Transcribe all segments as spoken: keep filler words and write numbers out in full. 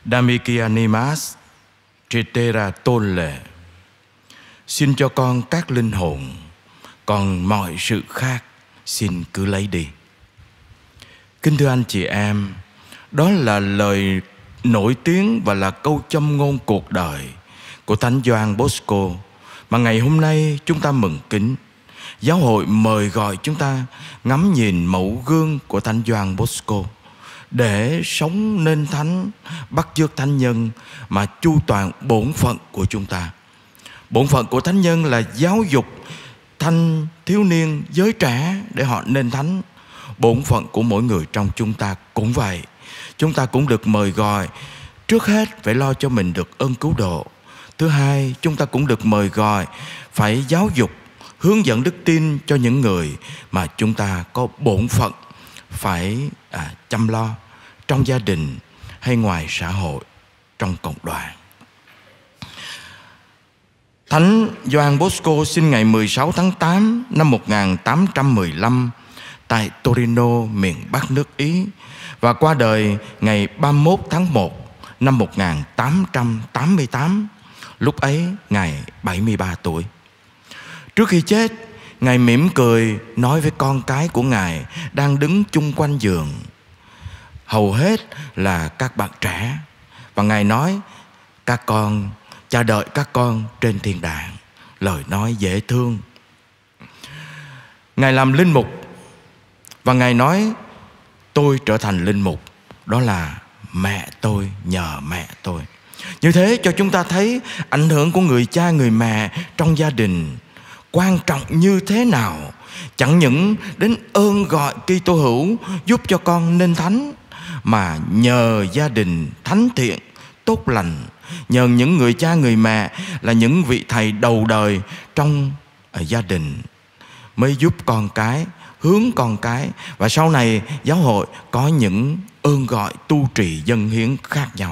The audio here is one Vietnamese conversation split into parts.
Damikianimas Tritera Tolle. Xin cho con các linh hồn, còn mọi sự khác xin cứ lấy đi. Kính thưa anh chị em, đó là lời nổi tiếng và là câu châm ngôn cuộc đời của Thánh Gioan Bosco mà ngày hôm nay chúng ta mừng kính. Giáo hội mời gọi chúng ta ngắm nhìn mẫu gương của Thánh Gioan Bosco để sống nên thánh, bắt chước thánh nhân mà chu toàn bổn phận của chúng ta. Bổn phận của thánh nhân là giáo dục thanh thiếu niên, giới trẻ để họ nên thánh. Bổn phận của mỗi người trong chúng ta cũng vậy. Chúng ta cũng được mời gọi trước hết phải lo cho mình được ơn cứu độ. Thứ hai, chúng ta cũng được mời gọi phải giáo dục, hướng dẫn đức tin cho những người mà chúng ta có bổn phận phải à, chăm lo trong gia đình hay ngoài xã hội, trong cộng đoàn. Thánh Gioan Bosco sinh ngày mười sáu tháng tám năm một nghìn tám trăm mười lăm tại Torino, miền Bắc nước Ý, và qua đời ngày ba mươi mốt tháng một năm một nghìn tám trăm tám mươi tám. Lúc ấy Ngài bảy mươi ba tuổi. Trước khi chết, Ngài mỉm cười nói với con cái của Ngài đang đứng chung quanh giường, hầu hết là các bạn trẻ, và Ngài nói: các con, cha đợi các con trên thiên đàng. Lời nói dễ thương. Ngài làm linh mục và Ngài nói: tôi trở thành linh mục, đó là mẹ tôi nhờ mẹ tôi. Như thế cho chúng ta thấy ảnh hưởng của người cha người mẹ trong gia đình quan trọng như thế nào. Chẳng những đến ơn gọi Kitô hữu giúp cho con nên thánh, mà nhờ gia đình thánh thiện, tốt lành, nhờ những người cha người mẹ là những vị thầy đầu đời trong gia đình mới giúp con cái, hướng con cái, và sau này giáo hội có những ơn gọi tu trì dân hiến khác nhau.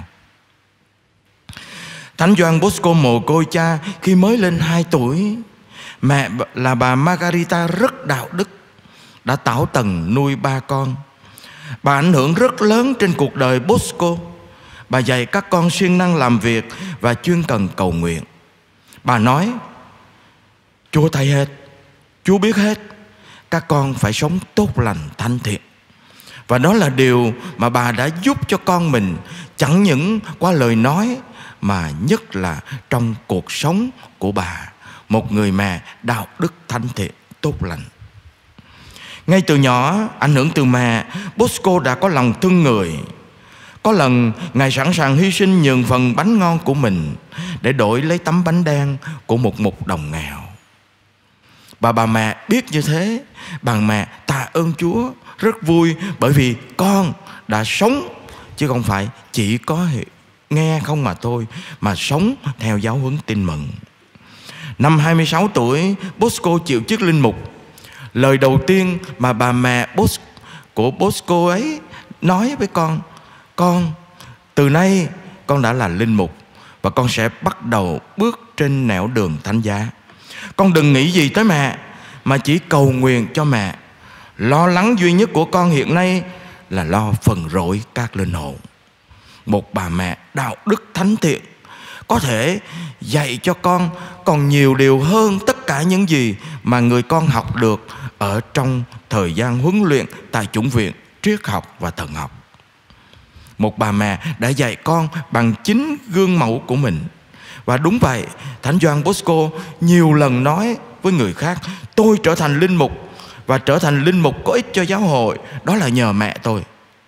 Thánh Gioan Bosco mồ côi cha khi mới lên hai tuổi. Mẹ là bà Margarita rất đạo đức, đã tảo tần nuôi ba con. Bà ảnh hưởng rất lớn trên cuộc đời Bosco. Bà dạy các con siêng năng làm việc và chuyên cần cầu nguyện. Bà nói: Chúa thấy hết, Chúa biết hết, các con phải sống tốt lành thánh thiện. Và đó là điều mà bà đã giúp cho con mình, chẳng những qua lời nói mà nhất là trong cuộc sống của bà, một người mẹ đạo đức thánh thiện tốt lành. Ngay từ nhỏ, ảnh hưởng từ mẹ, Bosco đã có lòng thương người. Có lần Ngài sẵn sàng hy sinh nhường phần bánh ngon của mình để đổi lấy tấm bánh đen của một mục đồng nghèo. Bà bà mẹ biết như thế, bà mẹ tạ ơn Chúa, rất vui bởi vì con đã sống, chứ không phải chỉ có nghe không mà thôi, mà sống theo giáo huấn tin mừng. Năm hai mươi sáu tuổi, Bosco chịu chức linh mục. Lời đầu tiên mà bà mẹ Bos của Bosco ấy nói với con: con, từ nay con đã là linh mục và con sẽ bắt đầu bước trên nẻo đường thánh giá. Con đừng nghĩ gì tới mẹ, mà chỉ cầu nguyện cho mẹ. Lo lắng duy nhất của con hiện nay là lo phần rỗi các linh hồn. Một bà mẹ đạo đức thánh thiện có thể dạy cho con còn nhiều điều hơn tất cả những gì mà người con học được ở trong thời gian huấn luyện tại chủng viện triết học và thần học. Một bà mẹ đã dạy con bằng chính gương mẫu của mình. Và đúng vậy, Thánh Gioan Bosco nhiều lần nói với người khác: tôi trở thành linh mục, và trở thành linh mục có ích cho giáo hội, đó là nhờ mẹ tôi.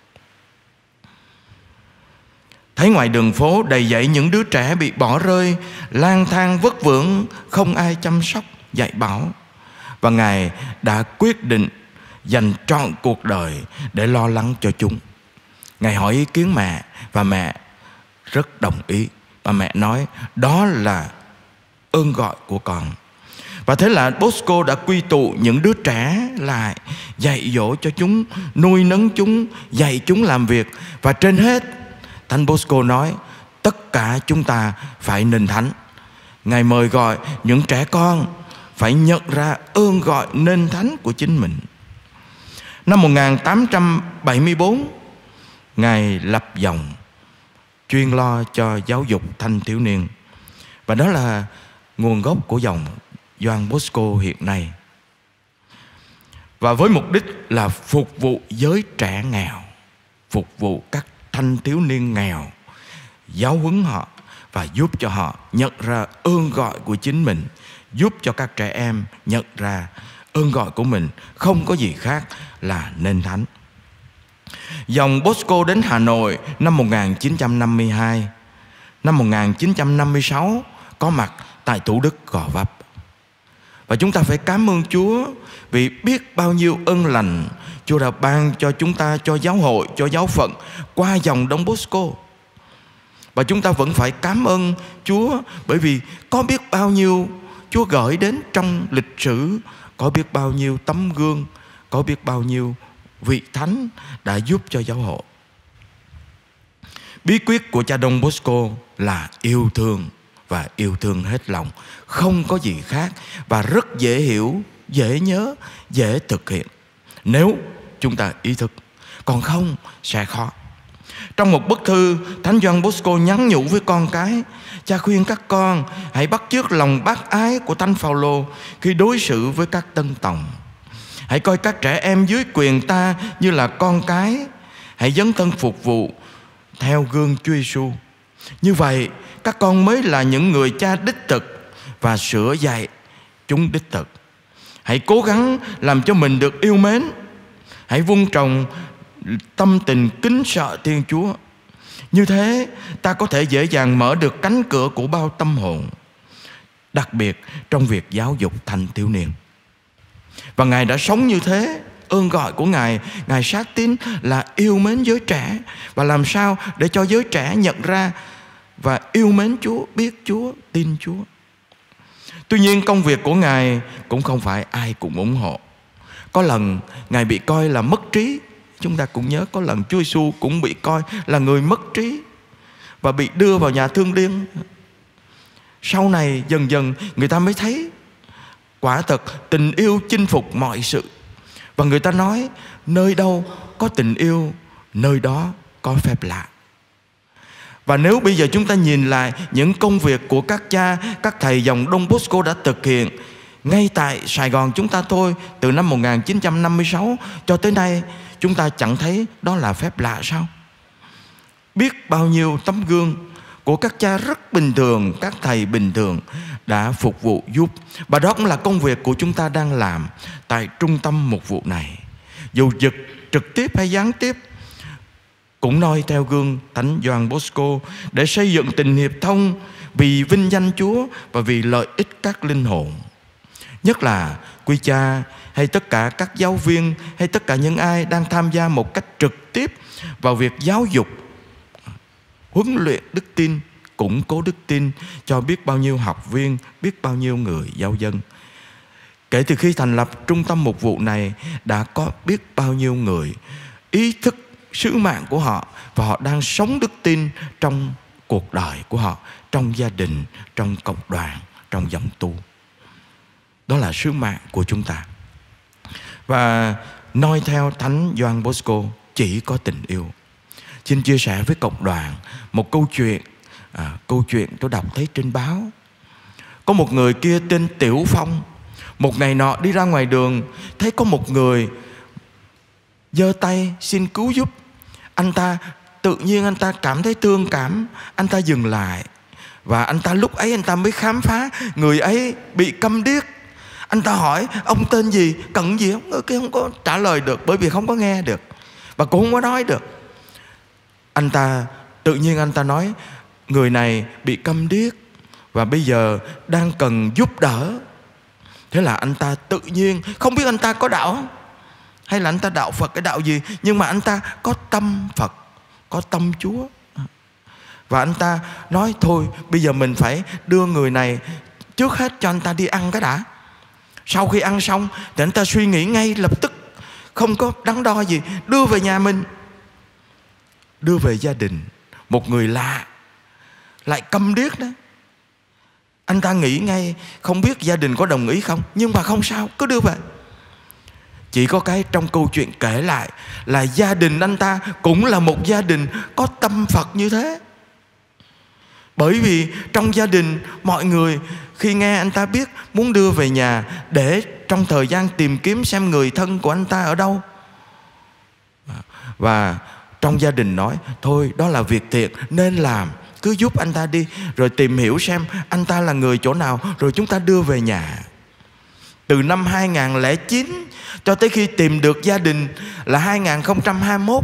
Thấy ngoài đường phố đầy dẫy những đứa trẻ bị bỏ rơi, lang thang vất vưởng, không ai chăm sóc, dạy bảo. Và Ngài đã quyết định dành trọn cuộc đời để lo lắng cho chúng. Ngài hỏi ý kiến mẹ, và mẹ rất đồng ý. Và mẹ nói: đó là ơn gọi của con. Và thế là Bosco đã quy tụ những đứa trẻ lại, dạy dỗ cho chúng, nuôi nấng chúng, dạy chúng làm việc. Và trên hết, Thánh Bosco nói: tất cả chúng ta phải nên thánh. Ngài mời gọi những trẻ con phải nhận ra ơn gọi nên thánh của chính mình. Năm một nghìn tám trăm bảy mươi tư, Ngài lập dòng chuyên lo cho giáo dục thanh thiếu niên. Và đó là nguồn gốc của dòng Gioan Bosco hiện nay. Và với mục đích là phục vụ giới trẻ nghèo, phục vụ các thanh thiếu niên nghèo, giáo huấn họ và giúp cho họ nhận ra ơn gọi của chính mình, giúp cho các trẻ em nhận ra ơn gọi của mình không có gì khác là nên thánh. Dòng Bosco đến Hà Nội năm một nghìn chín trăm năm mươi hai. Năm một nghìn chín trăm năm mươi sáu có mặt tại Thủ Đức, Gò Vấp. Và chúng ta phải cảm ơn Chúa vì biết bao nhiêu ơn lành Chúa đã ban cho chúng ta, cho giáo hội, cho giáo phận qua dòng Don Bosco. Và chúng ta vẫn phải cảm ơn Chúa bởi vì có biết bao nhiêu Chúa gửi đến trong lịch sử, có biết bao nhiêu tấm gương, có biết bao nhiêu vị thánh đã giúp cho giáo hội. Bí quyết của cha Don Bosco là yêu thương và yêu thương hết lòng, không có gì khác, và rất dễ hiểu, dễ nhớ, dễ thực hiện nếu chúng ta ý thức. Còn không sẽ khó. Trong một bức thư, Thánh Gioan Bosco nhắn nhủ với con cái: cha khuyên các con hãy bắt chước lòng bác ái của Thánh Phaolô khi đối xử với các tân tòng. Hãy coi các trẻ em dưới quyền ta như là con cái. Hãy dấn thân phục vụ theo gương Chúa Giêsu. Như vậy các con mới là những người cha đích thực và sửa dạy chúng đích thực. Hãy cố gắng làm cho mình được yêu mến. Hãy vun trồng tâm tình kính sợ Thiên Chúa. Như thế ta có thể dễ dàng mở được cánh cửa của bao tâm hồn, đặc biệt trong việc giáo dục thanh thiếu niên. Và Ngài đã sống như thế. Ơn gọi của Ngài, Ngài sát tín là yêu mến giới trẻ. Và làm sao để cho giới trẻ nhận ra và yêu mến Chúa, biết Chúa, tin Chúa. Tuy nhiên công việc của Ngài cũng không phải ai cũng ủng hộ. Có lần Ngài bị coi là mất trí. Chúng ta cũng nhớ có lần Chúa Giêsu cũng bị coi là người mất trí và bị đưa vào nhà thương điên. Sau này dần dần người ta mới thấy quả thật tình yêu chinh phục mọi sự. Và người ta nói nơi đâu có tình yêu, nơi đó có phép lạ. Và nếu bây giờ chúng ta nhìn lại những công việc của các cha, các thầy dòng Don Bosco đã thực hiện ngay tại Sài Gòn chúng ta thôi, từ năm một nghìn chín trăm năm mươi sáu cho tới nay, chúng ta chẳng thấy đó là phép lạ sao? Biết bao nhiêu tấm gương của các cha rất bình thường, các thầy bình thường đã phục vụ giúp. Và đó cũng là công việc của chúng ta đang làm tại trung tâm mục vụ này. Dù trực, trực tiếp hay gián tiếp, cũng noi theo gương Thánh Gioan Bosco để xây dựng tình hiệp thông vì vinh danh Chúa và vì lợi ích các linh hồn. Nhất là quý cha hay tất cả các giáo viên hay tất cả những ai đang tham gia một cách trực tiếp vào việc giáo dục, huấn luyện đức tin, củng cố đức tin cho biết bao nhiêu học viên, biết bao nhiêu người giáo dân. Kể từ khi thành lập trung tâm mục vụ này, đã có biết bao nhiêu người ý thức sứ mạng của họ và họ đang sống đức tin trong cuộc đời của họ, trong gia đình, trong cộng đoàn, trong dòng tu. Đó là sứ mạng của chúng ta. Và noi theo Thánh Gioan Bosco chỉ có tình yêu. Xin chia sẻ với cộng đoàn một câu chuyện. à, Câu chuyện tôi đọc thấy trên báo. Có một người kia tên Tiểu Phong. Một ngày nọ đi ra ngoài đường, thấy có một người giơ tay xin cứu giúp. Anh ta tự nhiên anh ta cảm thấy thương cảm. Anh ta dừng lại. Và anh ta lúc ấy anh ta mới khám phá người ấy bị câm điếc. Anh ta hỏi ông tên gì, cần gì không? Người kia không có trả lời được, bởi vì không có nghe được và cũng không có nói được. Anh ta tự nhiên anh ta nói người này bị câm điếc và bây giờ đang cần giúp đỡ. Thế là anh ta tự nhiên, không biết anh ta có đạo không, hay là anh ta đạo Phật, cái đạo gì, nhưng mà anh ta có tâm Phật, có tâm Chúa. Và anh ta nói thôi bây giờ mình phải đưa người này, trước hết cho anh ta đi ăn cái đã. Sau khi ăn xong thì anh ta suy nghĩ ngay lập tức, không có đắn đo gì, đưa về nhà mình, đưa về gia đình. Một người lạ lại câm điếc đó. Anh ta nghĩ ngay, không biết gia đình có đồng ý không, nhưng mà không sao, cứ đưa về. Chỉ có cái trong câu chuyện kể lại là gia đình anh ta cũng là một gia đình có tâm Phật như thế. Bởi vì trong gia đình mọi người khi nghe anh ta biết muốn đưa về nhà để trong thời gian tìm kiếm xem người thân của anh ta ở đâu. Và trong gia đình nói thôi đó là việc thiện nên làm, cứ giúp anh ta đi, rồi tìm hiểu xem anh ta là người chỗ nào, rồi chúng ta đưa về nhà. Từ năm hai nghìn không trăm lẻ chín cho tới khi tìm được gia đình là hai nghìn không trăm hai mươi mốt,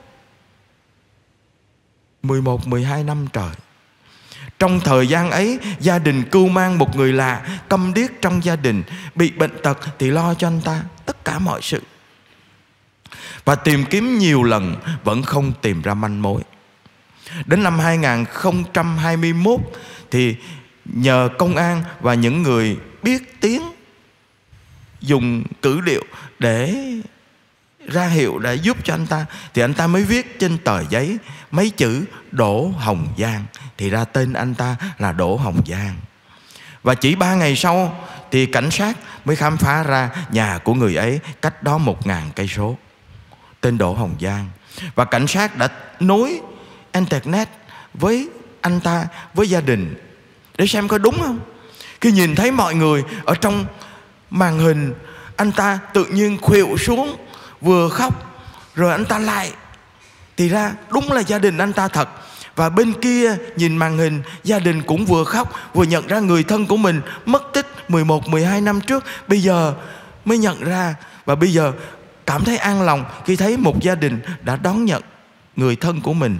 mười một mười hai năm trời. Trong thời gian ấy, gia đình cưu mang một người lạ câm điếc trong gia đình, bị bệnh tật thì lo cho anh ta tất cả mọi sự. Và tìm kiếm nhiều lần vẫn không tìm ra manh mối. Đến năm hai nghìn không trăm hai mươi mốt thì nhờ công an và những người biết tiếng dùng cử điệu để ra hiệu để giúp cho anh ta, thì anh ta mới viết trên tờ giấy mấy chữ Đỗ Hồng Giang, thì ra tên anh ta là Đỗ Hồng Giang. Và chỉ ba ngày sau thì cảnh sát mới khám phá ra nhà của người ấy cách đó một ngàn cây số, tên Đỗ Hồng Giang. Và cảnh sát đã nối internet với anh ta, với gia đình để xem có đúng không. Khi nhìn thấy mọi người ở trong màn hình, anh ta tự nhiên khuỵu xuống, vừa khóc rồi anh ta lại, thì ra đúng là gia đình anh ta thật. Và bên kia nhìn màn hình, gia đình cũng vừa khóc, vừa nhận ra người thân của mình mất tích mười một mười hai năm trước, bây giờ mới nhận ra. Và bây giờ cảm thấy an lòng khi thấy một gia đình đã đón nhận người thân của mình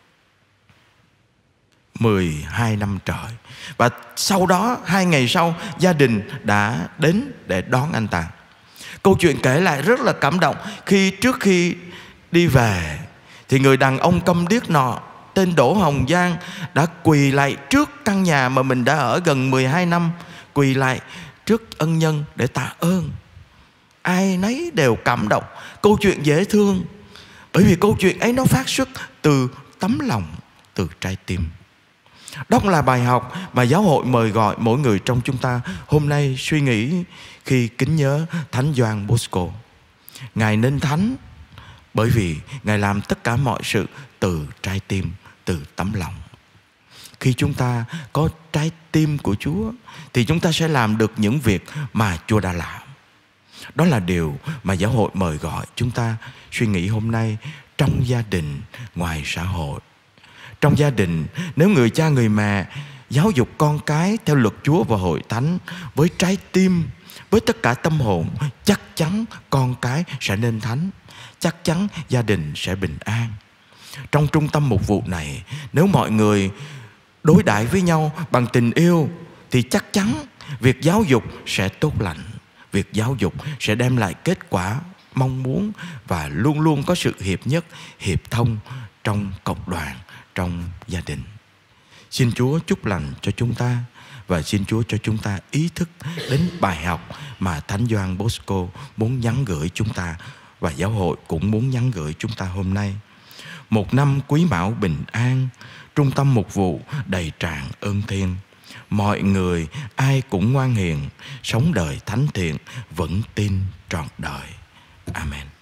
mười hai năm trời. Và sau đó, hai ngày sau, gia đình đã đến để đón anh ta. Câu chuyện kể lại rất là cảm động. Khi trước khi đi về thì người đàn ông câm điếc nọ tên Đỗ Hồng Giang đã quỳ lại trước căn nhà mà mình đã ở gần mười hai năm, quỳ lại trước ân nhân để tạ ơn. Ai nấy đều cảm động. Câu chuyện dễ thương, bởi vì câu chuyện ấy nó phát xuất từ tấm lòng, từ trái tim. Đó là bài học mà giáo hội mời gọi mỗi người trong chúng ta hôm nay suy nghĩ khi kính nhớ Thánh Gioan Bosco. Ngài nên thánh bởi vì Ngài làm tất cả mọi sự từ trái tim, từ tấm lòng. Khi chúng ta có trái tim của Chúa thì chúng ta sẽ làm được những việc mà Chúa đã làm. Đó là điều mà giáo hội mời gọi chúng ta suy nghĩ hôm nay trong gia đình, ngoài xã hội. Trong gia đình, nếu người cha người mẹ giáo dục con cái theo luật Chúa và hội thánh với trái tim, với tất cả tâm hồn, chắc chắn con cái sẽ nên thánh, chắc chắn gia đình sẽ bình an. Trong trung tâm mục vụ này, nếu mọi người đối đãi với nhau bằng tình yêu thì chắc chắn việc giáo dục sẽ tốt lành, việc giáo dục sẽ đem lại kết quả mong muốn và luôn luôn có sự hiệp nhất, hiệp thông trong cộng đoàn, trong gia đình. Xin Chúa chúc lành cho chúng ta và xin Chúa cho chúng ta ý thức đến bài học mà Thánh Gioan Bosco muốn nhắn gửi chúng ta và giáo hội cũng muốn nhắn gửi chúng ta hôm nay. Một năm Quý Mão bình an, trung tâm mục vụ đầy tràn ơn thiên. Mọi người ai cũng ngoan hiền, sống đời thánh thiện, vững tin trọn đời. Amen.